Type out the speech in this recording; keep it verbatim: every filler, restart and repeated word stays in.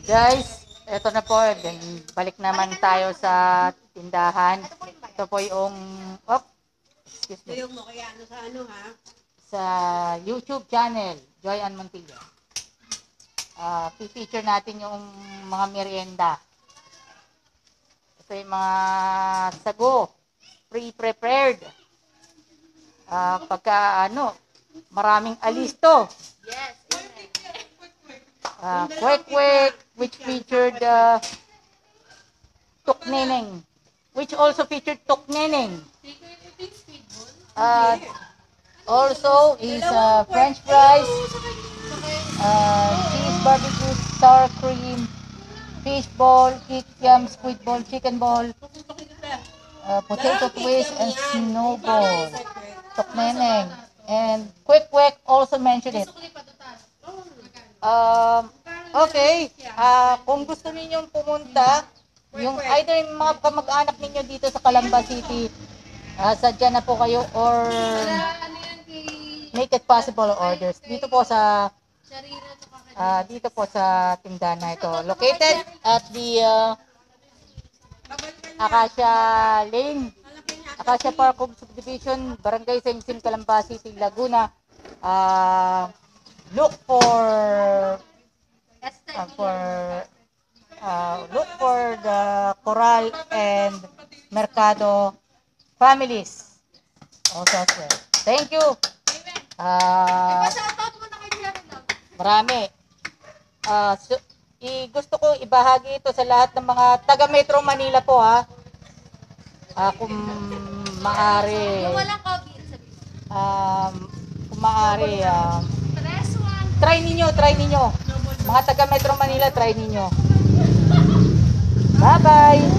Guys, eto na po. Balik naman tayo sa tindahan. Ito po yung, oh, excuse me. Yung mo kaya ano sa ano ha? Sa YouTube channel, Joy Ann Montilla. Uh, feature natin yung mga merienda. Ito yung mga sago, pre-prepared. Uh, pagka ano, maraming alisto. Yes. Uh, quick quick which featured uh, tukneneng, which also featured tukneneng. Uh, also is uh, French fries, uh, cheese barbecue, sour cream, fish ball, kikiam, squid ball, chicken ball, uh, potato twist, and snowball. Tukneneng. And quick quick also mentioned it. Um, okay, uh, kung gusto ninyong pumunta, yung either yung mga kamag-anak ninyo dito sa Calamba City, uh, sadya na po kayo or make it possible orders. Dito po sa uh, dito po sa tindahan na ito. Located at the uh, Acacia Lane, Acacia Park of Subdivision, Barangay Singsim, Calamba City, Laguna. Uh, look for uh, for uh, look for the Coral and Mercado families also as well. Thank you. Uh, marami. Uh, so, i gusto ko ibahagi ito sa lahat ng mga taga Metro Manila po ha. Uh, kung maaari. Yung walang COVID. Um, kung maaari. Um, Try ninyo, try ninyo. Mga taga Metro Manila, try ninyo. Bye-bye!